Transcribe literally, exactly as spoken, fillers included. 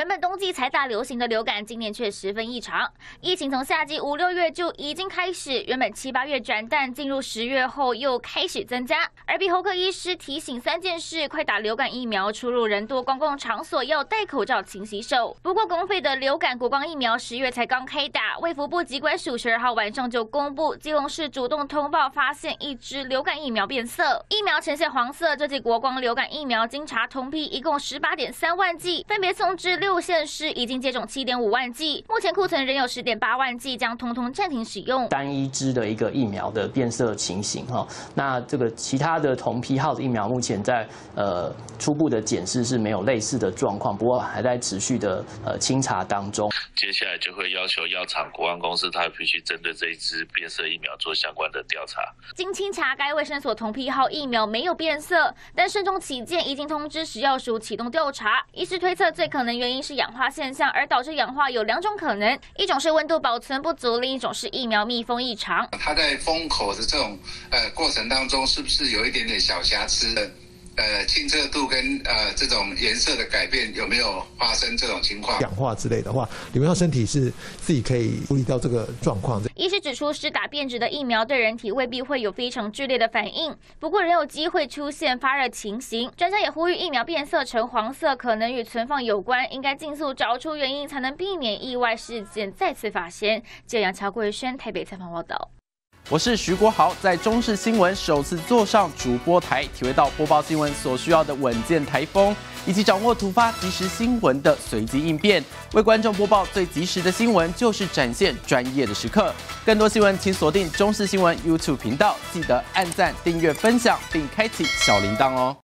原本冬季才大流行的流感，今年却十分异常。疫情从夏季五六月就已经开始，原本七八月转淡，进入十月后又开始增加。耳鼻喉科医师提醒三件事：快打流感疫苗，出入人多公共场所要戴口罩、勤洗手。不过，公费的流感国光疫苗十月才刚开打，卫福部疾管署十二号晚上就公布，基隆市主动通报发现一支流感疫苗变色，疫苗呈现黄色。这剂国光流感疫苗经查同批一共十八点三万剂，分别送至六县市，已经接种七点五万剂，目前库存仍有十点八万剂，将通通暂停使用。 单一支的一个疫苗的变色情形哈，那这个其他的同批号的疫苗，目前在呃初步的检视是没有类似的状况，不过还在持续的呃清查当中。 接下来就会要求药厂、国安公司，它必须针对这一支变色疫苗做相关的调查。 经清查，该卫生所同批号疫苗没有变色，但慎重起见，已经通知食药署启动调查。医师推测，最可能原因是氧化现象，而导致氧化有两种可能，一种是温度保存不足，另一种是疫苗密封异常。 它在封口的这种呃过程当中，是不是有一点点小瑕疵的？呃，清澈度跟呃这种颜色的改变有没有发生这种情况？ 氧化之类的话，理论上身体是自己可以处理掉这个状况。 医师指出，施打变质的疫苗对人体未必会有非常剧烈的反应，不过仍有机会出现发热情形。专家也呼吁，疫苗变色成黄色可能与存放有关，应该尽速找出原因，才能避免意外事件再次发生。记者杨乔贵轩台北采访报道。 我是徐国豪，在中视新闻首次坐上主播台，体会到播报新闻所需要的稳健台风，以及掌握突发即时新闻的随机应变。为观众播报最及时的新闻，就是展现专业的时刻。更多新闻，请锁定中视新闻 YouTube 频道，记得按赞、订阅、分享，并开启小铃铛哦。